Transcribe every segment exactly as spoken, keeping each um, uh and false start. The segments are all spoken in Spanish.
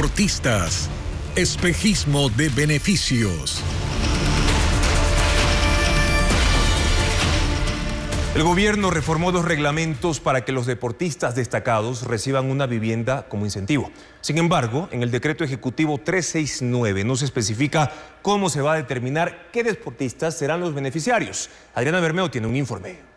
deportistas. Espejismo de beneficios. El gobierno reformó dos reglamentos para que los deportistas destacados reciban una vivienda como incentivo. Sin embargo, en el decreto ejecutivo trescientos sesenta y nueve no se especifica cómo se va a determinar qué deportistas serán los beneficiarios. Adriana Bermeo tiene un informe.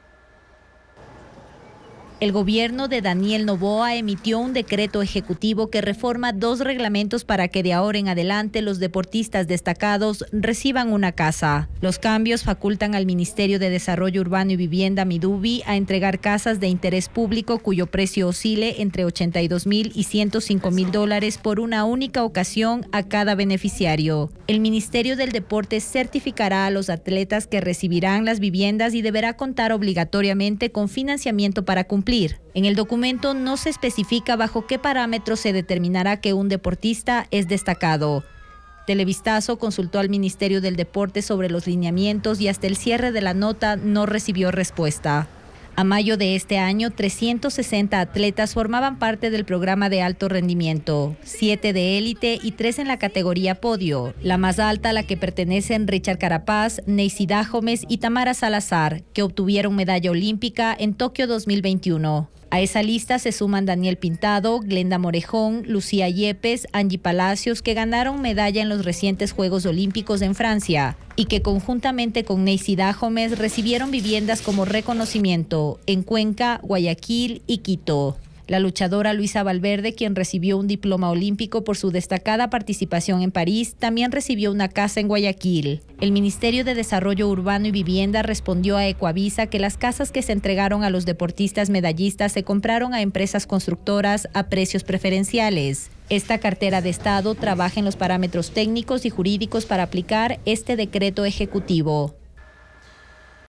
El gobierno de Daniel Noboa emitió un decreto ejecutivo que reforma dos reglamentos para que de ahora en adelante los deportistas destacados reciban una casa. Los cambios facultan al Ministerio de Desarrollo Urbano y Vivienda, Midubi, a entregar casas de interés público cuyo precio oscile entre ochenta y dos mil y ciento cinco mil dólares por una única ocasión a cada beneficiario. El Ministerio del Deporte certificará a los atletas que recibirán las viviendas y deberá contar obligatoriamente con financiamiento para cumplir. En el documento no se especifica bajo qué parámetros se determinará que un deportista es destacado. Televistazo consultó al Ministerio del Deporte sobre los lineamientos y hasta el cierre de la nota no recibió respuesta. A mayo de este año, trescientos sesenta atletas formaban parte del programa de alto rendimiento, siete de élite y tres en la categoría podio, la más alta a la que pertenecen Richard Carapaz, Neisy Dajomes y Tamara Salazar, que obtuvieron medalla olímpica en Tokio dos mil veintiuno. A esa lista se suman Daniel Pintado, Glenda Morejón, Lucía Yepes, Angie Palacios, que ganaron medalla en los recientes Juegos Olímpicos en Francia y que conjuntamente con Neisy Dajomes recibieron viviendas como reconocimiento en Cuenca, Guayaquil y Quito. La luchadora Luisa Valverde, quien recibió un diploma olímpico por su destacada participación en París, también recibió una casa en Guayaquil. El Ministerio de Desarrollo Urbano y Vivienda respondió a Ecoavisa que las casas que se entregaron a los deportistas medallistas se compraron a empresas constructoras a precios preferenciales. Esta cartera de Estado trabaja en los parámetros técnicos y jurídicos para aplicar este decreto ejecutivo.